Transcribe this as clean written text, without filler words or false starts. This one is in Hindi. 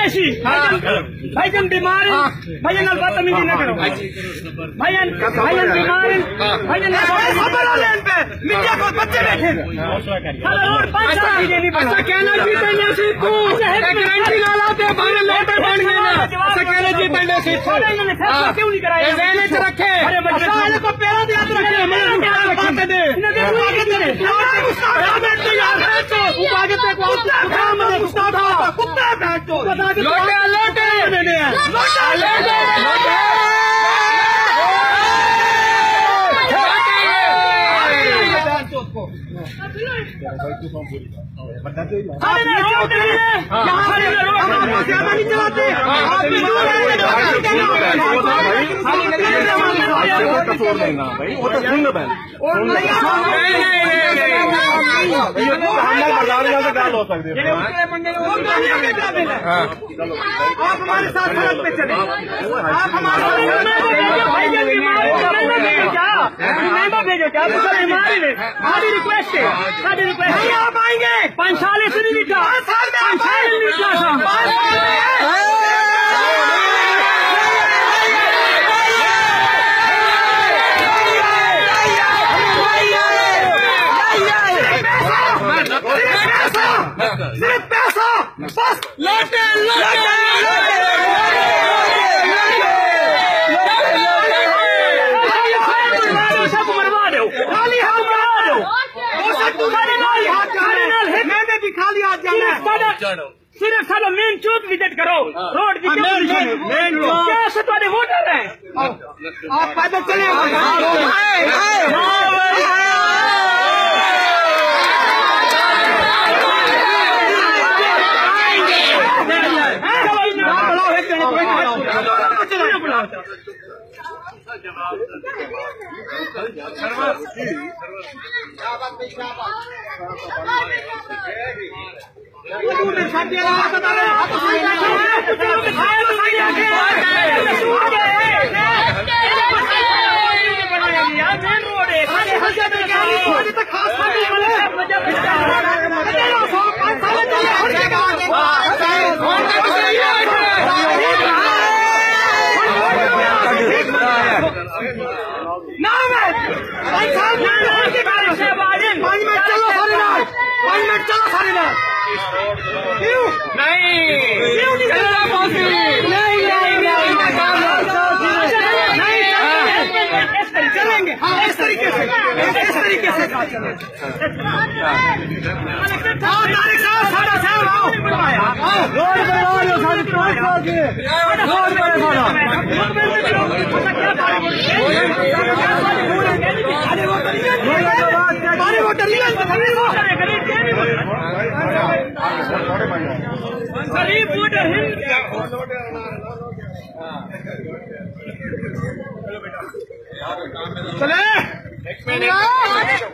ऐसी भाईजान बीमार है, भाईजान बदतमीजी न करो, भाईजान बीमार है, भाईजान मीडिया को बच्चे बैठे रोड 5 साल नहीं बना कहना जीतेंगे सीट को गारंटी ला लाते भाई लोटर बन गए ना ऐसा कहना जीतेंगे सीट को इन्होंने फैसला क्यों नहीं कराया ज़हन में रखे अरे बच्चे को पैरों पे हाथ रखे हमें बात दे आगे दे यार है तो आगे तक उठा मुझे गुस्सा था कुत्ता बैठ तो लोटे लोटे मैंने लोटे ज्यादा नहीं चलाते आप हमारे साथ सड़क पे चले आप हमारे भेजो क्या हमारी रिक्वेस्ट है आप आएंगे 5 साल से नहीं निकला 5 साल नहीं निकला सिर्फ पैसा बस लौटे मैंने दिखा लिया सिर्फ सारा मेन चौक विजिट करो रोड मेन क्या से तुम्हारे वोटर हैं आप पैदल चले चलेंगे इस तरीके से गरीब वोटर चले